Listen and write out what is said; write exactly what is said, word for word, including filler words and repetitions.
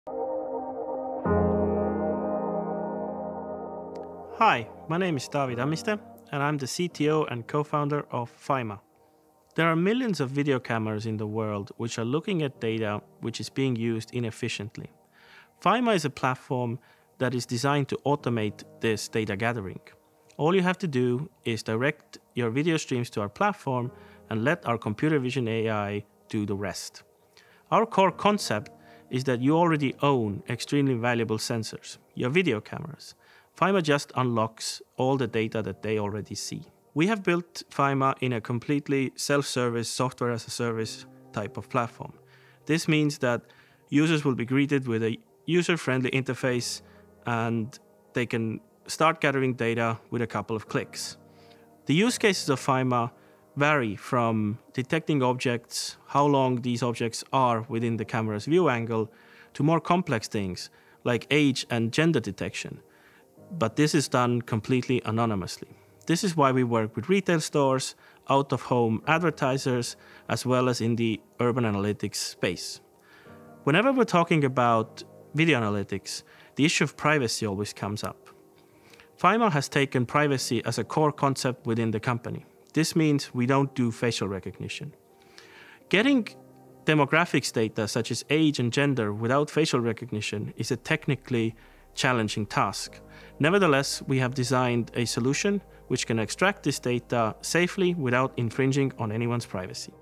Hi, my name is Taavi Tammiste, and I'm the C T O and co-founder of Fyma. There are millions of video cameras in the world which are looking at data which is being used inefficiently. Fyma is a platform that is designed to automate this data gathering. All you have to do is direct your video streams to our platform and let our computer vision A I do the rest. Our core concept is that you already own extremely valuable sensors, your video cameras. Fyma just unlocks all the data that they already see. We have built Fyma in a completely self-service, software as a service type of platform. This means that users will be greeted with a user-friendly interface and they can start gathering data with a couple of clicks. The use cases of Fyma vary from detecting objects, how long these objects are within the camera's view angle, to more complex things like age and gender detection. But this is done completely anonymously. This is why we work with retail stores, out-of-home advertisers, as well as in the urban analytics space. Whenever we're talking about video analytics, the issue of privacy always comes up. Fyma has taken privacy as a core concept within the company. This means we don't do facial recognition. Getting demographics data such as age and gender without facial recognition is a technically challenging task. Nevertheless, we have designed a solution which can extract this data safely without infringing on anyone's privacy.